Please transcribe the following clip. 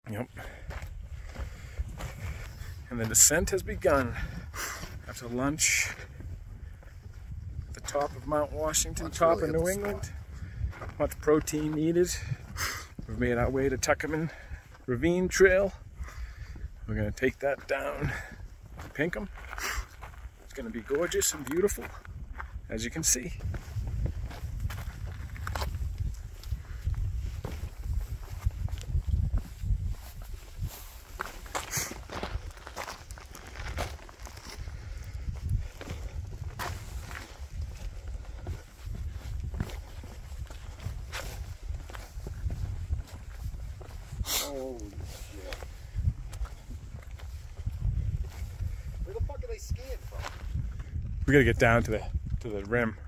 Yep. And the descent has begun after lunch at the top of Mount Washington, top of New England. Much protein needed. We've made our way to Tuckerman Ravine Trail. We're going to take that down to Pinkham. It's going to be gorgeous and beautiful, as you can see. Holy shit. Where the fuck are they skiing from? We gotta get down to the rim.